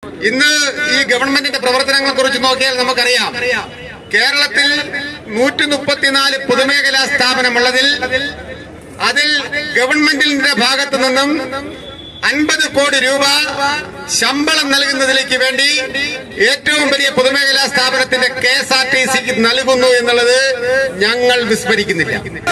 ഇന്ന് ഈ ഗവൺമെന്റിന്റെ പ്രവർത്തനങ്ങളെ കുറിച്ച് നോക്കിയാൽ നമുക്കറിയാം, കേരളത്തിൽ 134 പൊതുമേഖലാ സ്ഥാപനമുള്ളതിൽ അതിൽ ഗവൺമെന്റിന്റെ ഭാഗത്തു നിന്നും 50 കോടി രൂപ ശമ്പളം നൽകുന്നതിലേക്ക് വേണ്ടി ഏറ്റവും വലിയ പൊതുമേഖലാ സ്ഥാപനത്തിന്റെ KSRTCക്ക് നൽകുന്നു എന്നുള്ളത് ഞങ്ങൾ വിസ്മരിക്കുന്നില്ല.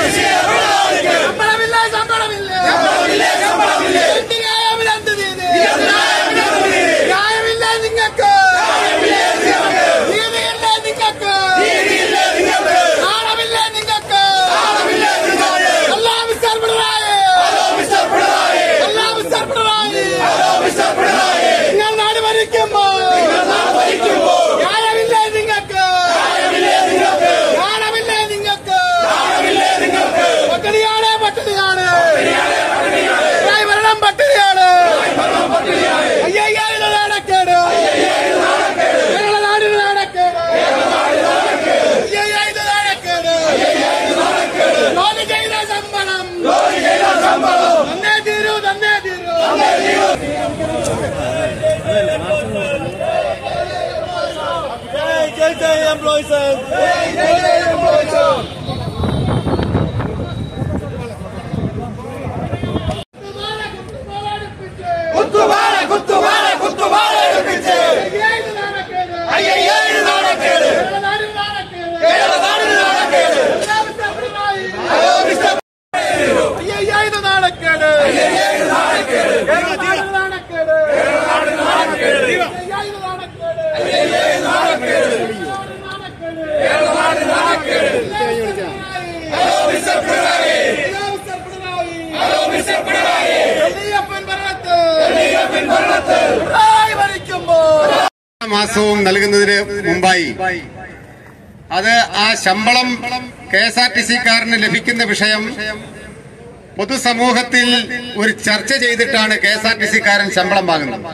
മാസവും നൽകുന്നതിന് മുമ്പായി അത് ആ ശമ്പളം KSRTCക്കാരന് ലഭിക്കുന്ന വിഷയം പൊതുസമൂഹത്തിൽ ഒരു ചർച്ച ചെയ്തിട്ടാണ് KSRTCക്കാരൻ ശമ്പളം വാങ്ങുന്നത്.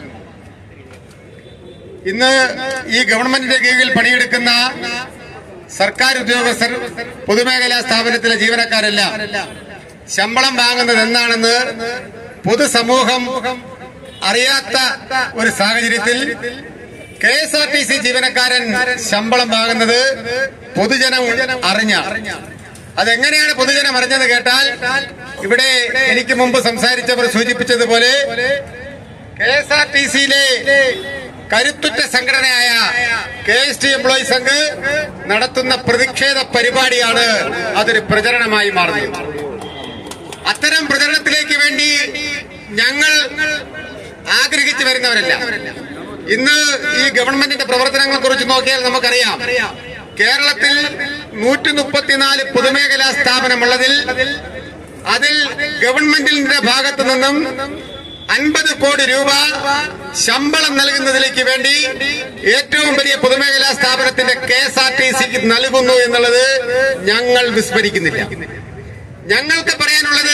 ഇന്ന് ഈ ഗവൺമെന്റിന്റെ കീഴിൽ പണിയെടുക്കുന്ന സർക്കാർ ഉദ്യോഗസ്ഥർ, പൊതുമേഖലാ സ്ഥാപനത്തിലെ ജീവനക്കാരെല്ലാം ശമ്പളം വാങ്ങുന്നത് എന്താണെന്ന് പൊതുസമൂഹം അറിയാത്ത ഒരു സാഹചര്യത്തിൽ KSRTC ജീവനക്കാരൻ ശമ്പളം വാങ്ങുന്നത് പൊതുജനം അറിഞ്ഞ. അതെങ്ങനെയാണ് പൊതുജനം അറിഞ്ഞത് കേട്ടാൽ, ഇവിടെ എനിക്ക് മുമ്പ് സംസാരിച്ചവർ സൂചിപ്പിച്ചതുപോലെ KSRTCയിലെ കരുത്തുറ്റ സംഘടനയായ KST എംപ്ലോയീസ് സംഘ് നടത്തുന്ന പ്രതിഷേധ പരിപാടിയാണ് അതൊരു പ്രചരണമായി മാറുന്നത്. അത്തരം പ്രചരണത്തിലേക്ക് വേണ്ടി ഞങ്ങൾ ആഗ്രഹിച്ചു വരുന്നവരല്ല. ഇന്ന് ഈ ഗവൺമെന്റിന്റെ പ്രവർത്തനങ്ങളെ കുറിച്ച് നോക്കിയാൽ നമുക്കറിയാം, കേരളത്തിൽ 134 പൊതുമേഖലാ സ്ഥാപനമുള്ളതിൽ അതിൽ ഗവൺമെന്റിന്റെ ഭാഗത്തു നിന്നും 50 കോടി രൂപ ശമ്പളം നൽകുന്നതിലേക്ക് വേണ്ടി ഏറ്റവും വലിയ പൊതുമേഖലാ സ്ഥാപനത്തിന്റെ KSRTCക്ക് നൽകുന്നു എന്നുള്ളത് ഞങ്ങൾ വിസ്മരിക്കുന്നില്ല. ഞങ്ങൾക്ക് പറയാനുള്ളത്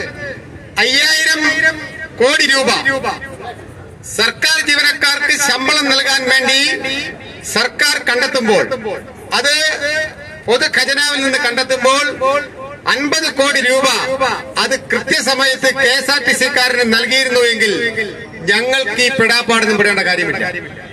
5000 കോടി രൂപ സർക്കാർ ജീവനക്കാർക്ക് ശമ്പളം നൽകാൻ വേണ്ടി സർക്കാർ കണ്ടെത്തുമ്പോൾ, അത് പൊതു ഖജനാവിൽ നിന്ന് കണ്ടെത്തുമ്പോൾ 50 കോടി രൂപ അത് കൃത്യസമയത്ത് KSRTCക്കാരന് നൽകിയിരുന്നുവെങ്കിൽ ഞങ്ങൾക്ക് ഈ പിടാപ്പാടൊന്നും പെടേണ്ട കാര്യമില്ല.